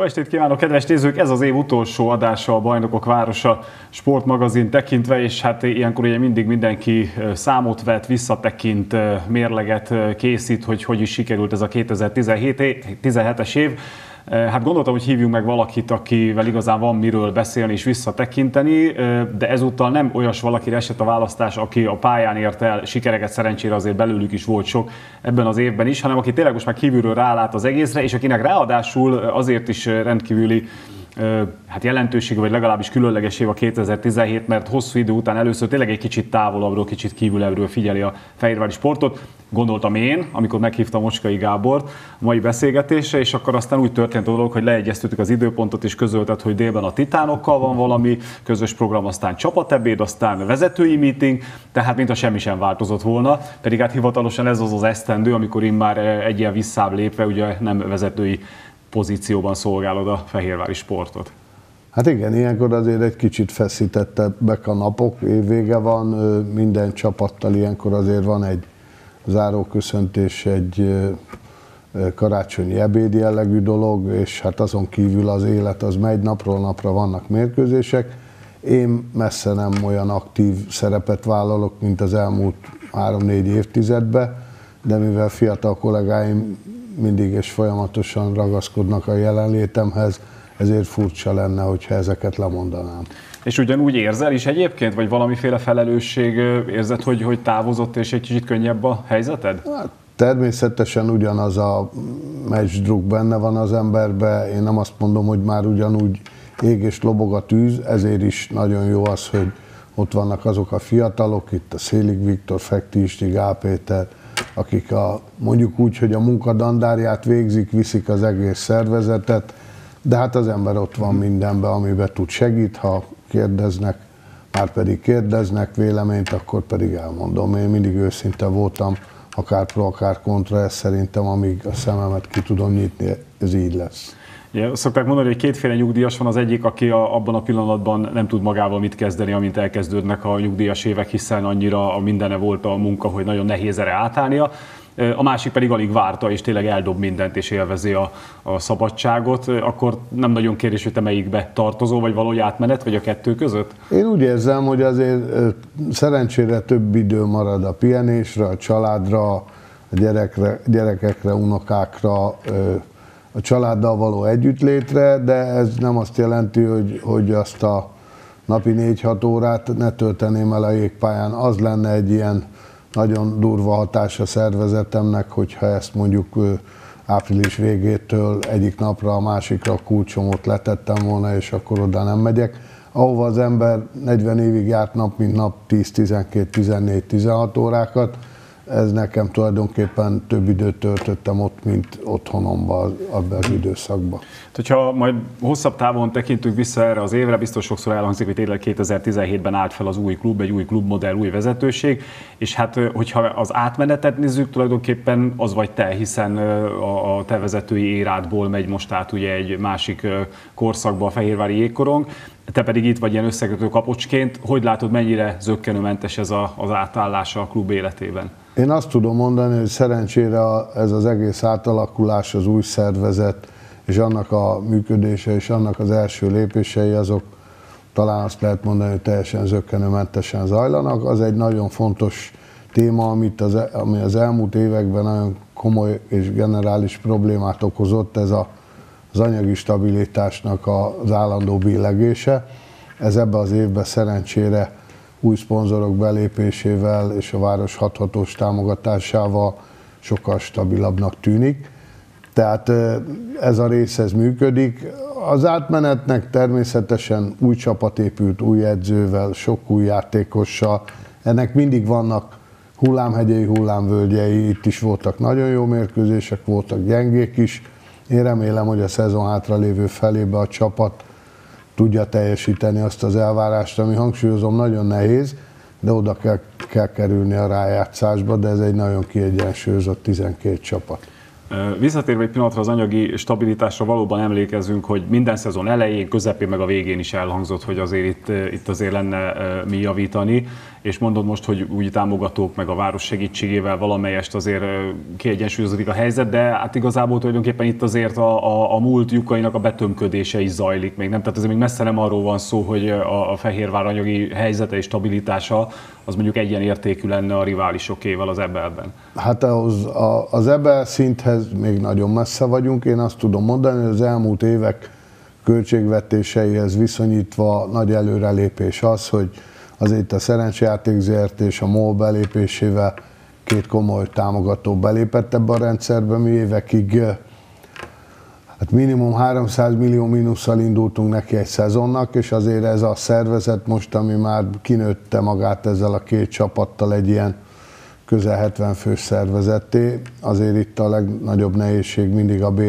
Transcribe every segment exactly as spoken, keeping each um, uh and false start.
estét kívánok, kedves nézők! Ez az év utolsó adása a Bajnokok Városa sportmagazin tekintve, és hát ilyenkor ugye mindig mindenki számot vet, visszatekint, mérleget készít, hogy hogy is sikerült ez a kétezer-tizenhetes év. Hát gondoltam, hogy hívjunk meg valakit, akivel igazán van miről beszélni és visszatekinteni, de ezúttal nem olyas valakire esett a választás, aki a pályán ért el sikereket, szerencsére azért belőlük is volt sok ebben az évben is, hanem aki tényleg most már kívülről rálát az egészre, és akinek ráadásul azért is rendkívüli hát jelentősége, vagy legalábbis különleges év a kétezer-tizenhét, mert hosszú idő után először tényleg egy kicsit távolabbról, kicsit kívülebbről figyeli a fehérvári sportot. Gondoltam én, amikor meghívtam Mocskai Gábort a mai beszélgetésre, és akkor aztán úgy történt a dolog, hogy leegyeztettük az időpontot, és közöltet, hogy délben a Titánokkal van valami közös program, aztán csapatebéd, aztán vezetői meeting, tehát mintha semmi sem változott volna, pedig hát hivatalosan ez az az esztendő, amikor immár egy ilyen visszább lépve, ugye nem vezetői pozícióban szolgálod a fehérvári sportot. Hát igen, ilyenkor azért egy kicsit feszítettebbek a napok, évvége van, minden csapattal ilyenkor azért van egy záróköszöntés, egy karácsonyi ebéd jellegű dolog, és hát azon kívül az élet az megy, napról napra vannak mérkőzések. Én messze nem olyan aktív szerepet vállalok, mint az elmúlt három-négy évtizedben, de mivel fiatal kollégáim mindig és folyamatosan ragaszkodnak a jelenlétemhez, ezért furcsa lenne, hogyha ezeket lemondanám. És ugyanúgy érzel is egyébként, vagy valamiféle felelősség érzed, hogy, hogy távozott és egy kicsit könnyebb a helyzeted? Hát, természetesen ugyanaz a meccsdruk benne van az emberbe. Én nem azt mondom, hogy már ugyanúgy ég és lobog a tűz, ezért is nagyon jó az, hogy ott vannak azok a fiatalok, itt a Szélig Viktor, Fekti Isti, Gál Péter, akik a, mondjuk úgy, hogy a munkadandárját végzik, viszik az egész szervezetet, de hát az ember ott van mindenben, amiben tud, segít, ha kérdeznek, már pedig kérdeznek véleményt, akkor pedig elmondom. Én mindig őszinte voltam, akár pro, akár kontra, ez szerintem, amíg a szememet ki tudom nyitni, ez így lesz. Ja, szokták mondani, hogy kétféle nyugdíjas van, az egyik, aki a, abban a pillanatban nem tud magával mit kezdeni, amint elkezdődnek a nyugdíjas évek, hiszen annyira a mindene volt a munka, hogy nagyon nehéz erre átállnia. A másik pedig alig várta, és tényleg eldob mindent, és élvezi a, a szabadságot. Akkor nem nagyon kérdés, hogy te melyikbe tartozol, vagy valahogy átmenet, vagy a kettő között? Én úgy érzem, hogy azért szerencsére több idő marad a pihenésre, a családra, a gyerekre, gyerekekre, unokákra, a családdal való együttlétre, de ez nem azt jelenti, hogy, hogy azt a napi négy-hat órát ne tölteném el a jégpályán. Az lenne egy ilyen nagyon durva hatás a szervezetemnek, hogyha ezt mondjuk április végétől egyik napra a másikra a kulcsomot letettem volna, és akkor oda nem megyek. Ahova az ember negyven évig járt nap, mint nap tíz, tizenkét, tizennégy, tizenhat órákat, ez nekem tulajdonképpen több időt töltöttem ott, mint otthonomban abban az időszakban. Ha majd hosszabb távon tekintünk vissza erre az évre, biztos sokszor elhangzik, hogy tényleg kétezer-tizenhétben állt fel az új klub, egy új klubmodell, új vezetőség, és hát hogyha az átmenetet nézzük, tulajdonképpen az vagy te, hiszen a te vezetői érádból megy most át ugye egy másik korszakba a fehérvári jégkorong, te pedig itt vagy ilyen összekötő kapocsként. Hogy látod, mennyire zökkenőmentes ez a, az átállás a klub életében? Én azt tudom mondani, hogy szerencsére ez az egész átalakulás, az új szervezet, és annak a működése, és annak az első lépései, azok talán azt lehet mondani, hogy teljesen zökkenőmentesen zajlanak. Az egy nagyon fontos téma, amit az, ami az elmúlt években nagyon komoly és generális problémát okozott, ez a az anyagi stabilitásnak az állandó billegése. Ez ebben az évben szerencsére új szponzorok belépésével és a város hathatós támogatásával sokkal stabilabbnak tűnik. Tehát ez a rész ez működik. Az átmenetnek természetesen új csapat épült, új edzővel, sok új játékossal. Ennek mindig vannak hullámhegyei, hullámvölgyei, itt is voltak nagyon jó mérkőzések, voltak gyengék is. Én remélem, hogy a szezon hátralévő felébe a csapat tudja teljesíteni azt az elvárást, ami, hangsúlyozom, nagyon nehéz, de oda kell, kell kerülni a rájátszásba, de ez egy nagyon kiegyensúlyozott tizenkét csapat. Visszatérve egy pillanatra az anyagi stabilitásra, valóban emlékezünk, hogy minden szezon elején, közepén meg a végén is elhangzott, hogy azért itt, itt azért lenne mi javítani, és mondod most, hogy új támogatók meg a város segítségével valamelyest azért kiegyensúlyozódik a helyzet, de hát igazából tulajdonképpen itt azért a, a, a múlt lyukainak a betömködése is zajlik még, nem? Tehát ez még messze nem arról van szó, hogy a, a Fehérvár anyagi helyzete és stabilitása az mondjuk egyenértékű lenne a riválisokével az Ebelben. Hát az, a, az Ebel szinthez még nagyon messze vagyunk. Én azt tudom mondani, hogy az elmúlt évek költségvetéseihez viszonyítva nagy előrelépés az, hogy azért a Szerencsejáték zé er té és a MOL belépésével két komoly támogató belépett ebbe a rendszerbe. Mi évekig hát minimum háromszáz millió mínusszal indultunk neki egy szezonnak, és azért ez a szervezet most, ami már kinőtte magát ezzel a két csapattal egy ilyen közel hetven fős szervezetté, azért itt a legnagyobb nehézség mindig a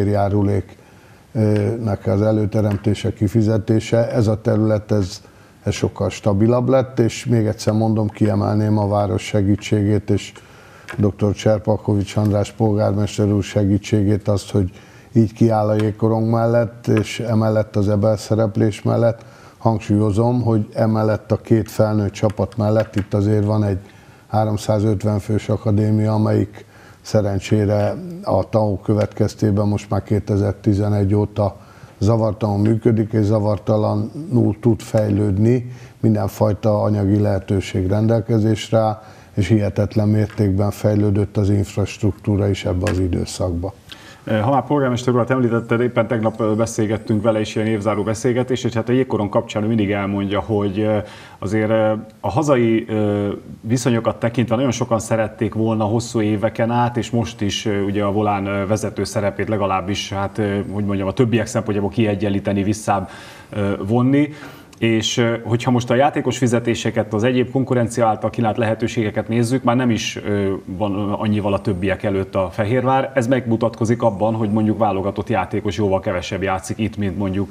bérjáruléknek az előteremtése, kifizetése. Ez a terület, ez, ez sokkal stabilabb lett, és még egyszer mondom, kiemelném a város segítségét, és dr. Cserpalkovics András polgármester úr segítségét, azt, hogy így kiáll a jégkorong mellett, és emellett az Ebel szereplés mellett. Hangsúlyozom, hogy emellett a két felnőtt csapat mellett itt azért van egy háromszázötven fős akadémia, amelyik szerencsére a té á o következtében most már kétezer-tizenegy óta zavartalanul működik, és zavartalanul tud fejlődni, mindenfajta anyagi lehetőség rendelkezésre, és hihetetlen mértékben fejlődött az infrastruktúra is ebbe az időszakba. Ha már polgármester urat említetted, éppen tegnap beszélgettünk vele is, ilyen évzáró beszélgetés, és hát a jégkorong kapcsán mindig elmondja, hogy azért a hazai viszonyokat tekintve nagyon sokan szerették volna hosszú éveken át, és most is ugye a Volán vezető szerepét legalábbis, hát hogy mondjam, a többiek szempontjából kiegyenlíteni, visszább vonni. És hogyha most a játékos fizetéseket, az egyéb konkurencia által kínált lehetőségeket nézzük, már nem is van annyival a többiek előtt a Fehérvár. Ez megmutatkozik abban, hogy mondjuk válogatott játékos jóval kevesebb játszik itt, mint mondjuk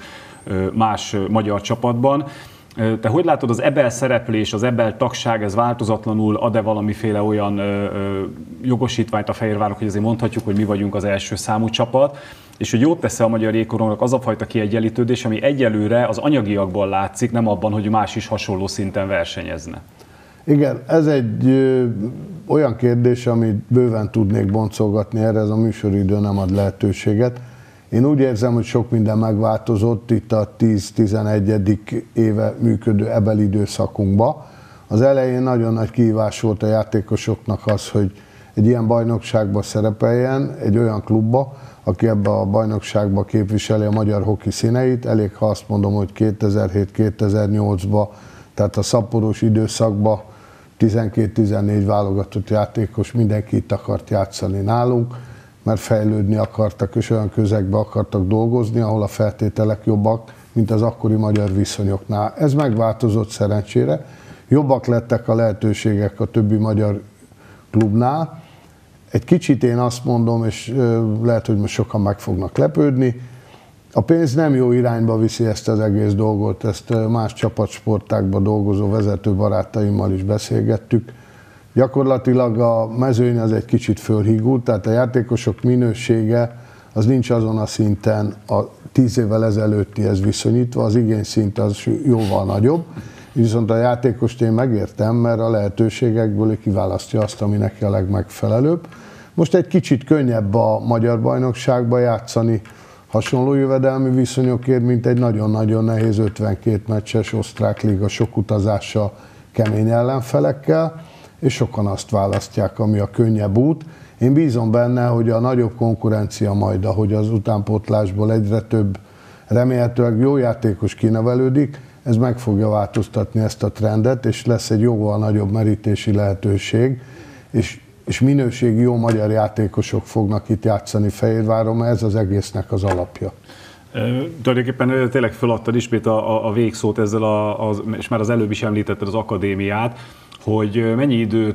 más magyar csapatban. Te hogy látod, az Ebel szereplés, az Ebel tagság, ez változatlanul ad-e valamiféle olyan jogosítványt a Fehérvárnak, hogy azért mondhatjuk, hogy mi vagyunk az első számú csapat, és hogy jót tesz a magyar jégkorongnak az a fajta kiegyenlítődés, ami egyelőre az anyagiakból látszik, nem abban, hogy más is hasonló szinten versenyezne. Igen, ez egy ö, olyan kérdés, amit bőven tudnék boncolgatni, erre ez a műsoridő nem ad lehetőséget. Én úgy érzem, hogy sok minden megváltozott itt a tíz-tizenegyedik éve működő Ebel időszakunkban. Az elején nagyon nagy kihívás volt a játékosoknak az, hogy egy ilyen bajnokságba szerepeljen, egy olyan klubba, aki ebbe a bajnokságba képviseli a magyar hoki színeit. Elég, ha azt mondom, hogy kétezer-hét kétezer-nyolcban, tehát a szaporos időszakban tizenkét-tizennégy válogatott játékos mindenki itt akart játszani nálunk, mert fejlődni akartak, és olyan közegbe akartak dolgozni, ahol a feltételek jobbak, mint az akkori magyar viszonyoknál. Ez megváltozott szerencsére. Jobbak lettek a lehetőségek a többi magyar klubnál. Egy kicsit én azt mondom, és lehet, hogy most sokan meg fognak lepődni, a pénz nem jó irányba viszi ezt az egész dolgot, ezt más csapatsportákban dolgozó vezető barátaimmal is beszélgettük. Gyakorlatilag a mezőny az egy kicsit fölhígult, tehát a játékosok minősége az nincs azon a szinten a tíz évvel ezelőttihez viszonyítva, az igényszint az jóval nagyobb, viszont a játékost én megértem, mert a lehetőségekből kiválasztja azt, ami neki a legmegfelelőbb. Most egy kicsit könnyebb a magyar bajnokságba játszani hasonló jövedelmi viszonyokért, mint egy nagyon-nagyon nehéz ötvenkét meccses osztrák liga sok utazással, kemény ellenfelekkel, és sokan azt választják, ami a könnyebb út. Én bízom benne, hogy a nagyobb konkurencia majd, ahogy az utánpótlásból egyre több remélhetőleg jó játékos kinevelődik, ez meg fogja változtatni ezt a trendet, és lesz egy jóval nagyobb merítési lehetőség, és, és minőségi jó magyar játékosok fognak itt játszani Fehérváron, mert ez az egésznek az alapja. E, tulajdonképpen tényleg feladtad ismét a, a, a végszót ezzel, a, a, és már az előbb is említetted az akadémiát, hogy mennyi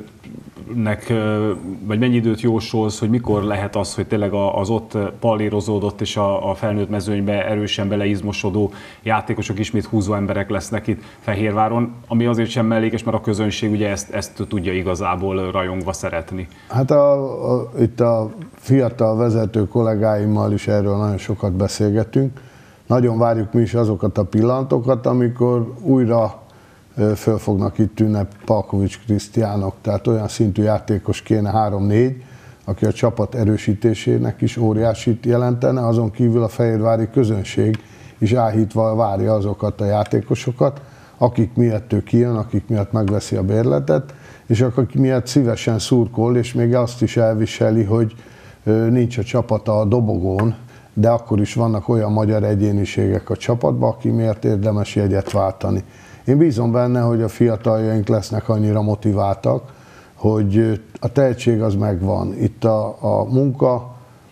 időnek, vagy mennyi időt jósolsz, hogy mikor lehet az, hogy tényleg az ott pallérozódott és a, a felnőtt mezőnybe erősen beleizmosodó játékosok ismét húzó emberek lesznek itt Fehérváron, ami azért sem mellékes, mert a közönség ugye ezt, ezt tudja igazából rajongva szeretni. Hát a, a, itt a fiatal vezető kollégáimmal is erről nagyon sokat beszélgetünk. Nagyon várjuk mi is azokat a pillanatokat, amikor újra föl fognak itt tűnni Palkovics Krisztiánok, tehát olyan szintű játékos kéne három-négy, aki a csapat erősítésének is óriásit jelentene, azon kívül a fehérvári közönség is áhítva várja azokat a játékosokat, akik miatt ő kijön, akik miatt megveszi a bérletet, és akik miatt szívesen szurkol, és még azt is elviseli, hogy nincs a csapata a dobogón, de akkor is vannak olyan magyar egyéniségek a csapatban, aki miért érdemes jegyet váltani. Én bízom benne, hogy a fiataljaink lesznek annyira motiváltak, hogy a tehetség az megvan. Itt a, a munka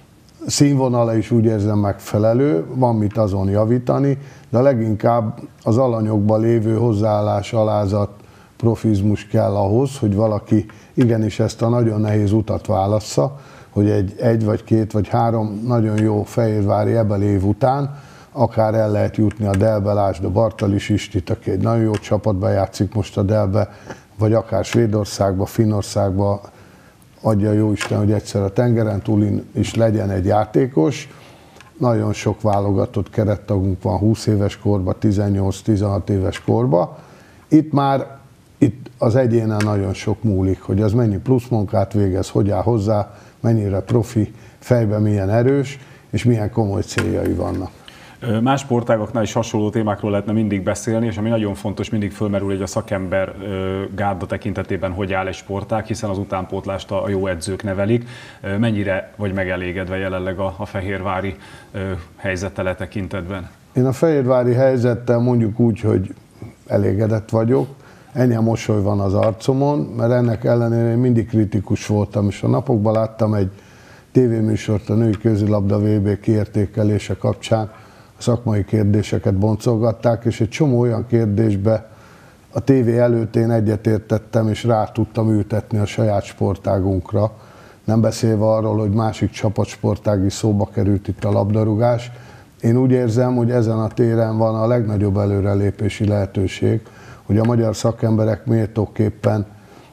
színvonala is úgy érzem megfelelő, van mit azon javítani, de leginkább az alanyokban lévő hozzáállás, alázat, profizmus kell ahhoz, hogy valaki igenis ezt a nagyon nehéz utat válassza, hogy egy, egy vagy két vagy három nagyon jó fehérvári ebben év után akár el lehet jutni a Dellbe, lásd a Bartalis Istit, aki egy nagyon jó csapatban játszik most a Dellbe, vagy akár Svédországba, Finnországba, adja jó Isten, hogy egyszer a tengeren túlin is legyen egy játékos. Nagyon sok válogatott kerettagunk van húsz éves korban, tizennyolc-tizenhat éves korban. Itt már itt az egyénen nagyon sok múlik, hogy az mennyi plusz munkát végez, hogy áll hozzá, mennyire profi, fejben milyen erős, és milyen komoly céljai vannak. Más sportágoknál is hasonló témákról lehetne mindig beszélni, és ami nagyon fontos, mindig fölmerül, hogy a szakember gárda tekintetében hogy áll egy sportág, hiszen az utánpótlást a jó edzők nevelik. Mennyire vagy megelégedve jelenleg a, a fehérvári helyzettel tekintetben? Én a fehérvári helyzettel mondjuk úgy, hogy elégedett vagyok. Ennyi a mosoly van az arcomon, mert ennek ellenére én mindig kritikus voltam, és a napokban láttam egy tévéműsort a női kézilabda vé bé kiértékelése kapcsán, a szakmai kérdéseket boncolgatták, és egy csomó olyan kérdésbe a tévé előtt én egyetértettem, és rá tudtam ültetni a saját sportágunkra. Nem beszélve arról, hogy másik csapatsportág is szóba került itt a labdarúgás. Én úgy érzem, hogy ezen a téren van a legnagyobb előrelépési lehetőség, hogy a magyar szakemberek méltóképpen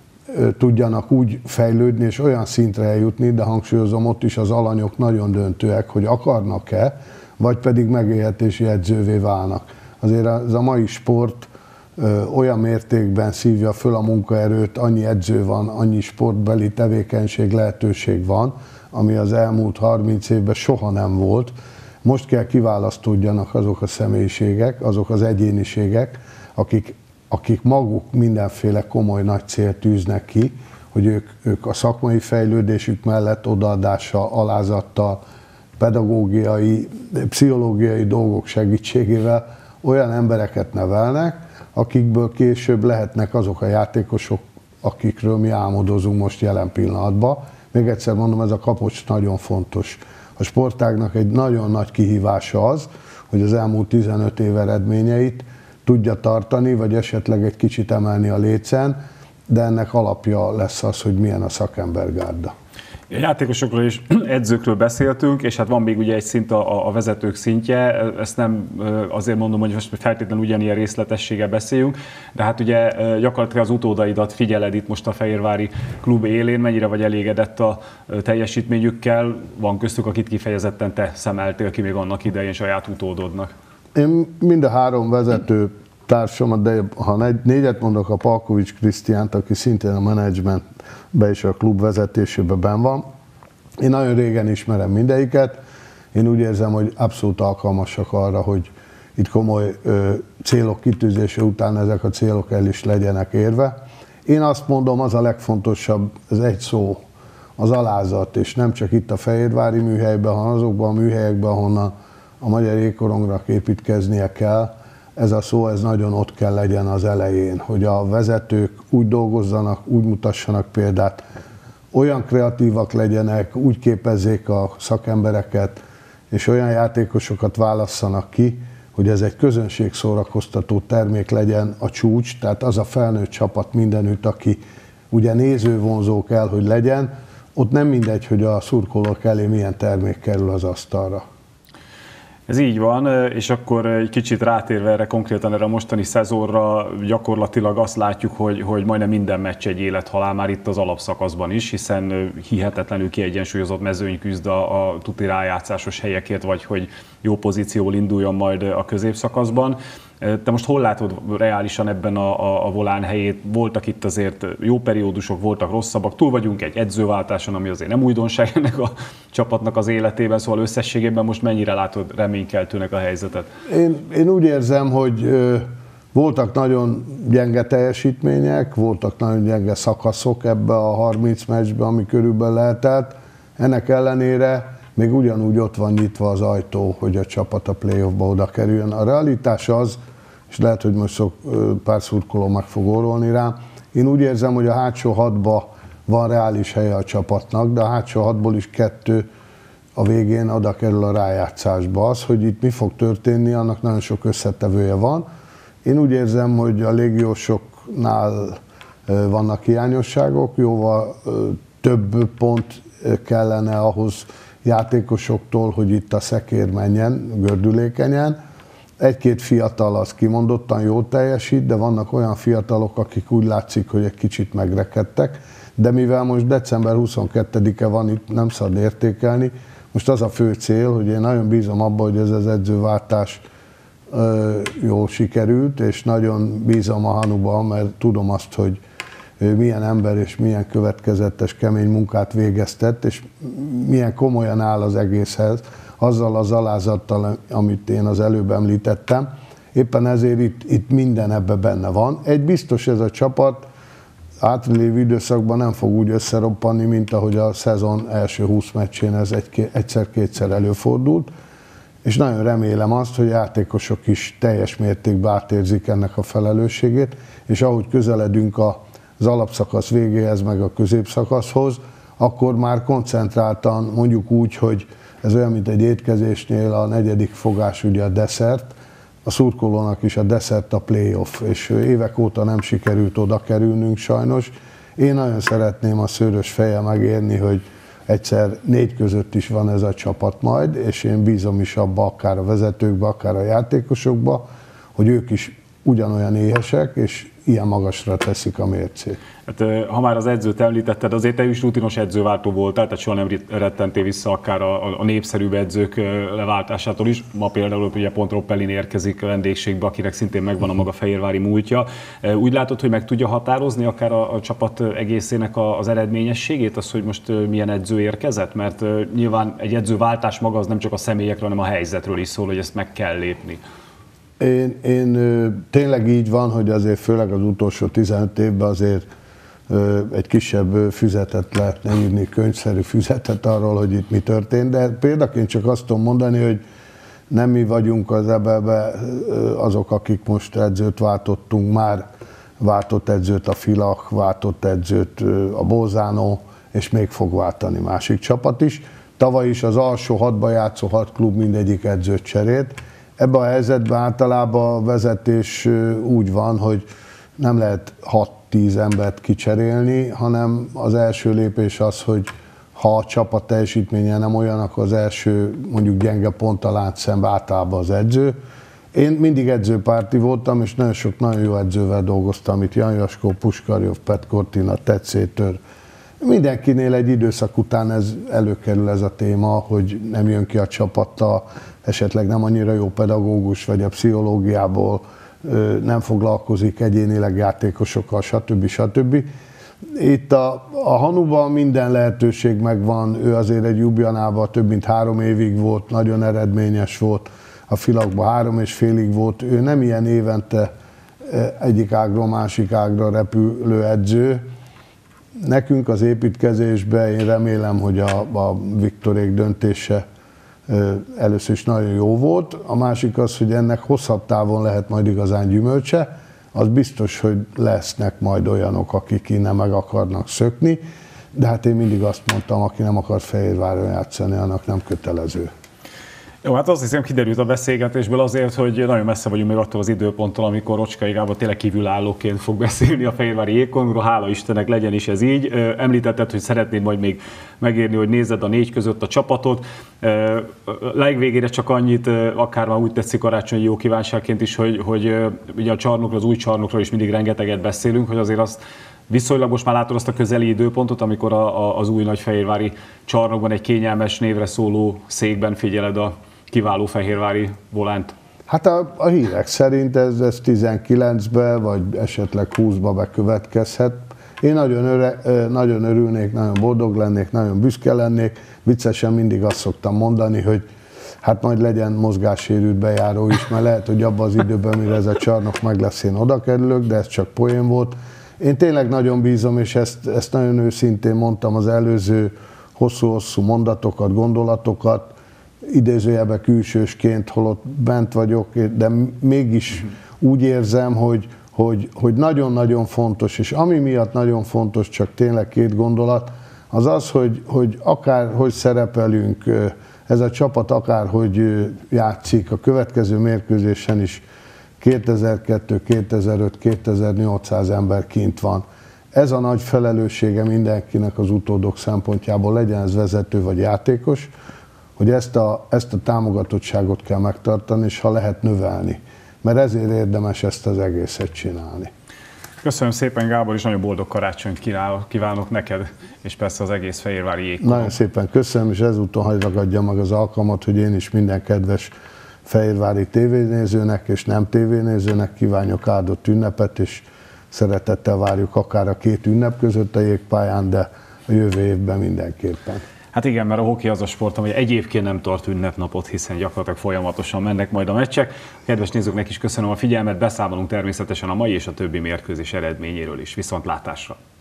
tudjanak úgy fejlődni, és olyan szintre eljutni, de hangsúlyozom, ott is az alanyok nagyon döntőek, hogy akarnak-e, vagy pedig megélhetési edzővé válnak. Azért ez a mai sport ö, olyan mértékben szívja föl a munkaerőt, annyi edző van, annyi sportbeli tevékenység, lehetőség van, ami az elmúlt harminc évben soha nem volt. Most kell kiválasztódjanak azok a személyiségek, azok az egyéniségek, akik, akik maguk mindenféle komoly nagy célt tűznek ki, hogy ők, ők a szakmai fejlődésük mellett odaadással, alázattal, pedagógiai, pszichológiai dolgok segítségével olyan embereket nevelnek, akikből később lehetnek azok a játékosok, akikről mi álmodozunk most jelen pillanatban. Még egyszer mondom, ez a kapocs nagyon fontos. A sportágnak egy nagyon nagy kihívása az, hogy az elmúlt tizenöt év eredményeit tudja tartani, vagy esetleg egy kicsit emelni a lécen, de ennek alapja lesz az, hogy milyen a szakembergárda. Játékosokról és edzőkről beszéltünk, és hát van még ugye egy szint a, a vezetők szintje, ezt nem azért mondom, hogy most feltétlenül ugyanilyen részletességgel beszéljünk, de hát ugye gyakorlatilag az utódaidat figyeled itt most a fehérvári klub élén, mennyire vagy elégedett a teljesítményükkel, van köztük, akit kifejezetten te szemeltél ki még annak idején saját utódodnak. Én mind a három vezető társamat, de ha négyet mondok, a Palkovics Krisztiánt, aki szintén a menedzsmentben és a klub vezetésében benn van. Én nagyon régen ismerem mindegyiket. Én úgy érzem, hogy abszolút alkalmasak arra, hogy itt komoly ö, célok kitűzése után ezek a célok el is legyenek érve. Én azt mondom, az a legfontosabb, ez egy szó, az alázat, és nem csak itt a fehérvári műhelyben, hanem azokban a műhelyekben, ahonnan a magyar jégkorongnak építkeznie kell. Ez a szó, ez nagyon ott kell legyen az elején, hogy a vezetők úgy dolgozzanak, úgy mutassanak példát, olyan kreatívak legyenek, úgy képezzék a szakembereket, és olyan játékosokat válasszanak ki, hogy ez egy közönségszórakoztató termék legyen a csúcs, tehát az a felnőtt csapat mindenütt, aki ugye nézővonzó kell, hogy legyen, ott nem mindegy, hogy a szurkolók elé milyen termék kerül az asztalra. Ez így van, és akkor egy kicsit rátérve erre konkrétan erre a mostani szezonra, gyakorlatilag azt látjuk, hogy, hogy majdnem minden meccs egy élethalál már itt az alapszakaszban is, hiszen hihetetlenül kiegyensúlyozott mezőny küzd a, a tuti rájátszásos helyekért, vagy hogy jó pozícióból induljon majd a középszakaszban. Te most hol látod reálisan ebben a, a, a volán helyét? Voltak itt azért jó periódusok, voltak rosszabbak, túl vagyunk egy edzőváltáson, ami azért nem újdonság ennek a csapatnak az életében, szóval összességében most mennyire látod reménykeltőnek a helyzetet? Én, én úgy érzem, hogy ö, voltak nagyon gyenge teljesítmények, voltak nagyon gyenge szakaszok ebbe a harminc meccsbe, ami körülbelül lehetett. Ennek ellenére még ugyanúgy ott van nyitva az ajtó, hogy a csapat a playoffba oda kerüljön. A realitás az, és lehet, hogy most sok, pár szurkoló meg fog orrolni rám, én úgy érzem, hogy a hátsó hatba van reális helye a csapatnak, de a hátsó hatból is kettő a végén oda kerül a rájátszásba. Az, hogy itt mi fog történni, annak nagyon sok összetevője van. Én úgy érzem, hogy a légiósoknál vannak hiányosságok, jóval több pont kellene ahhoz játékosoktól, hogy itt a szekér menjen, gördülékenyen. Egy-két fiatal az kimondottan jól teljesít, de vannak olyan fiatalok, akik úgy látszik, hogy egy kicsit megrekedtek, de mivel most december huszonkettedike van, itt nem szabad értékelni, most az a fő cél, hogy én nagyon bízom abban, hogy ez az edzőváltás ö, jól sikerült, és nagyon bízom a Hanuban, mert tudom azt, hogy milyen ember és milyen következetes, kemény munkát végeztett, és milyen komolyan áll az egészhez, azzal az alázattal, amit én az előbb említettem. Éppen ezért itt, itt minden ebbe benne van. Egy biztos, ez a csapat átlévő időszakban nem fog úgy összeroppanni, mint ahogy a szezon első húsz meccsén ez egy, egyszer-kétszer előfordult, és nagyon remélem azt, hogy játékosok is teljes mértékben átérzik ennek a felelősségét, és ahogy közeledünk a az alapszakasz végéhez, meg a középszakaszhoz, akkor már koncentráltan, mondjuk úgy, hogy ez olyan, mint egy étkezésnél a negyedik fogás ugye a desszert, a szurkolónak is a desszert a playoff, és évek óta nem sikerült oda kerülnünk sajnos. Én nagyon szeretném a szőrös feje megérni, hogy egyszer négy között is van ez a csapat majd, és én bízom is abba, akár a vezetőkbe, akár a játékosokba, hogy ők is ugyanolyan éhesek, és ilyen magasra teszik a mércét. Hát, ha már az edzőt említetted, azért te is rutinos edzőváltó voltál, tehát soha nem rettentél vissza akár a, a népszerűbb edzők leváltásától is. Ma például ugye pont Roppelin érkezik vendégségbe, akinek szintén megvan a maga fehérvári múltja. Úgy látod, hogy meg tudja határozni akár a, a csapat egészének a, az eredményességét, az, hogy most milyen edző érkezett? Mert nyilván egy edzőváltás maga az nem csak a személyekről, hanem a helyzetről is szól, hogy ezt meg kell lépni. Én, én tényleg így van, hogy azért főleg az utolsó tizenöt évben azért egy kisebb füzetet lehetne írni, könyvszerű füzetet arról, hogy itt mi történt, de példaként csak azt tudom mondani, hogy nem mi vagyunk az ebbe azok, akik most edzőt váltottunk, már váltott edzőt a Filak, váltott edzőt a Bolzano, és még fog váltani másik csapat is. Tavaly is az alsó hatba játszó hat klub mindegyik edzőt cserélt. Ebben a helyzetben általában a vezetés úgy van, hogy nem lehet hat-tíz embert kicserélni, hanem az első lépés az, hogy ha a csapat teljesítménye nem olyan, akkor az első mondjuk gyenge ponttal lát szembe általában az edző. Én mindig edzőpárti voltam, és nagyon sok nagyon jó edzővel dolgoztam, itt Jan Jaskó, Puskarjov, Pet Cortina, Tetszétör. Mindenkinél egy időszak után ez előkerül ez a téma, hogy nem jön ki a csapattal, esetleg nem annyira jó pedagógus, vagy a pszichológiából nem foglalkozik egyénileg játékosokkal, stb. stb. Itt a, a Hanuban minden lehetőség megvan, ő azért egy Ljubljanában több mint három évig volt, nagyon eredményes volt, a Filakban három és félig volt, ő nem ilyen évente egyik ágról másik ágra repülő edző. Nekünk az építkezésben én remélem, hogy a, a Viktorék döntése először is nagyon jó volt. A másik az, hogy ennek hosszabb távon lehet majd igazán gyümölcse. Az biztos, hogy lesznek majd olyanok, akik innen meg akarnak szökni, de hát én mindig azt mondtam, aki nem akar Fehérváron játszani, annak nem kötelező. Jó, hát azt hiszem kiderült a beszélgetésből azért, hogy nagyon messze vagyunk még attól az időponttól, amikor Rocskai Gábor tényleg kívülállóként fog beszélni a Fehérvári Jégkorongról. Hála Istennek, legyen is ez így. Említetted, hogy szeretnéd majd még megérni, hogy nézed a négy között a csapatot. Legvégére csak annyit, akár már úgy tetszik karácsonyi jó kívánságként is, hogy, hogy ugye a csarnokról, az új csarnokról is mindig rengeteget beszélünk, hogy azért azt viszonylag most már látod azt a közeli időpontot, amikor a, a, az új nagyfehérvári csarnokban egy kényelmes névre szóló székben figyeled a kiváló fehérvári volánt. Hát a, a hírek szerint ez, ez tizenkilencben, vagy esetleg húszba bekövetkezhet. Én nagyon, öre, nagyon örülnék, nagyon boldog lennék, nagyon büszke lennék. Viccesen mindig azt szoktam mondani, hogy hát majd legyen mozgássérült bejáró is, mert lehet, hogy abban az időben, mire ez a csarnok meg lesz, én oda kerülök, de ez csak poén volt. Én tényleg nagyon bízom, és ezt, ezt nagyon őszintén mondtam az előző hosszú-hosszú mondatokat, gondolatokat, idézőjelben külsősként, holott bent vagyok, de mégis úgy érzem, hogy, hogy, hogy nagyon-nagyon fontos, és ami miatt nagyon fontos, csak tényleg két gondolat, az az, hogy, hogy akárhogy szerepelünk, ez a csapat akárhogy játszik, a következő mérkőzésen is kétezer-kettő, kétezer-öt, kétezer-nyolcszáz ember kint van. Ez a nagy felelőssége mindenkinek az utódok szempontjából, legyen ez vezető vagy játékos, hogy ezt a, ezt a támogatottságot kell megtartani, és ha lehet növelni. Mert ezért érdemes ezt az egészet csinálni. Köszönöm szépen, Gábor, és nagyon boldog karácsonyt kívánok neked, és persze az egész fehérvári jégkorong. Nagyon szépen köszönöm, és ezúton hadd ragadjam meg az alkalmat, hogy én is minden kedves fehérvári tévénézőnek és nem tévénézőnek kívánjuk áldott ünnepet, és szeretettel várjuk akár a két ünnep között a jégpályán, de a jövő évben mindenképpen. Hát igen, mert a hoki az a sport, amely egyébként nem tart ünnepnapot, hiszen gyakorlatilag folyamatosan mennek majd a meccsek. Kedves nézőknek is köszönöm a figyelmet, beszámolunk természetesen a mai és a többi mérkőzés eredményéről is. Viszontlátásra!